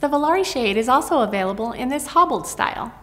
The Volare shade is also available in this hobbled style.